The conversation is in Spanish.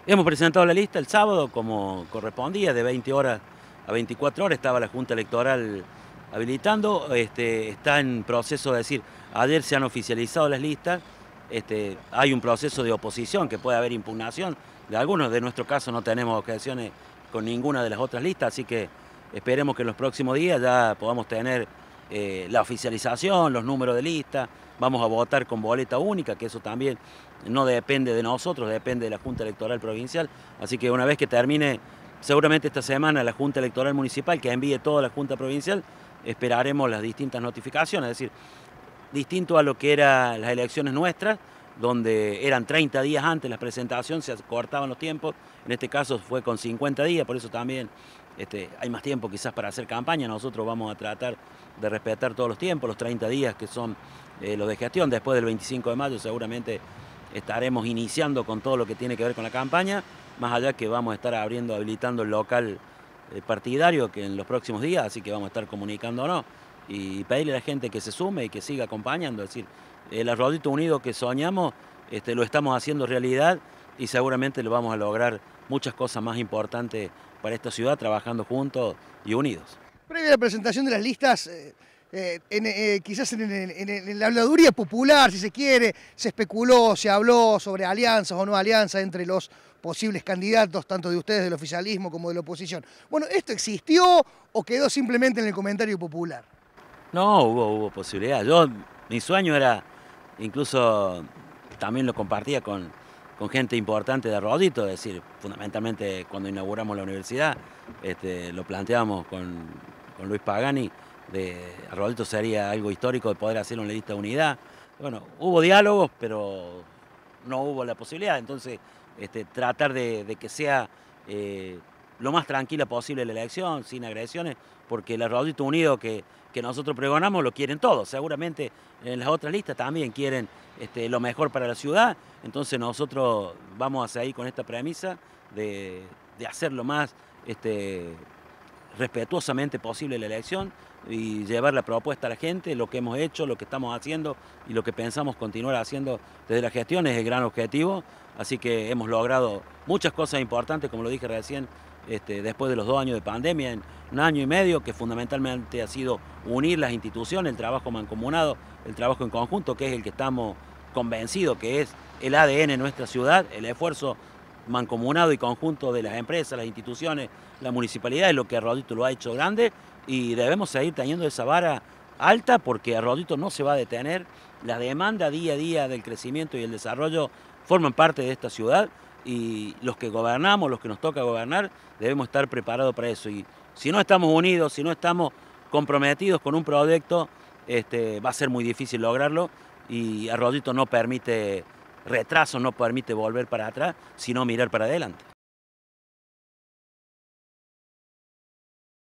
Hemos presentado la lista el sábado como correspondía, de 20 horas a 24 horas estaba la Junta Electoral habilitando, está en proceso de decir, ayer se han oficializado las listas, hay un proceso de oposición, que puede haber impugnación de algunos, de nuestro caso no tenemos objeciones con ninguna de las otras listas, así que esperemos que en los próximos días ya podamos tener la oficialización, los números de lista, vamos a votar con boleta única, que eso también no depende de nosotros, depende de la Junta Electoral Provincial, así que una vez que termine, seguramente esta semana, la Junta Electoral Municipal, que envíe toda la Junta Provincial, esperaremos las distintas notificaciones, es decir, distinto a lo que eran las elecciones nuestras, donde eran 30 días antes la presentación, se cortaban los tiempos, en este caso fue con 50 días, por eso también hay más tiempo quizás para hacer campaña, nosotros vamos a tratar de respetar todos los tiempos, los 30 días que son los de gestión, después del 25 de mayo seguramente estaremos iniciando con todo lo que tiene que ver con la campaña, más allá que vamos a estar habilitando el local partidario que en los próximos días, así que vamos a estar comunicándonos y pedirle a la gente que se sume y que siga acompañando, es decir, el Arroyito Unido que soñamos lo estamos haciendo realidad y seguramente lo vamos a lograr muchas cosas más importantes para esta ciudad trabajando juntos y unidos. Previa a la presentación de las listas, quizás en la habladuría popular, si se quiere, se especuló, se habló sobre alianzas o no alianzas entre los posibles candidatos, tanto de ustedes del oficialismo como de la oposición. Bueno, ¿esto existió o quedó simplemente en el comentario popular? No, hubo posibilidad. Mi sueño era, incluso también lo compartía con gente importante de Arroyito, es decir, fundamentalmente cuando inauguramos la universidad, lo planteamos con Luis Pagani, de Arroyito sería algo histórico de poder hacer una lista de unidad. Bueno, hubo diálogos, pero no hubo la posibilidad, entonces tratar de que sea lo más tranquila posible la elección, sin agresiones, porque el Arroyito Unido que nosotros pregonamos lo quieren todos, seguramente en las otras listas también quieren lo mejor para la ciudad, entonces nosotros vamos a seguir con esta premisa de hacer lo más respetuosamente posible la elección y llevar la propuesta a la gente, lo que hemos hecho, lo que estamos haciendo y lo que pensamos continuar haciendo desde la gestión es el gran objetivo, así que hemos logrado muchas cosas importantes, como lo dije recién, después de los 2 años de pandemia, en 1 año y medio, que fundamentalmente ha sido unir las instituciones, el trabajo mancomunado, el trabajo en conjunto, que es el que estamos convencidos que es el ADN de nuestra ciudad, el esfuerzo mancomunado y conjunto de las empresas, las instituciones, la municipalidad, es lo que Arroyito lo ha hecho grande y debemos seguir teniendo esa vara alta porque Arroyito no se va a detener, la demanda día a día del crecimiento y el desarrollo forman parte de esta ciudad y los que gobernamos, los que nos toca gobernar, debemos estar preparados para eso y si no estamos unidos, si no estamos comprometidos con un proyecto, va a ser muy difícil lograrlo y Arroyito no permite retraso, no permite volver para atrás, sino mirar para adelante.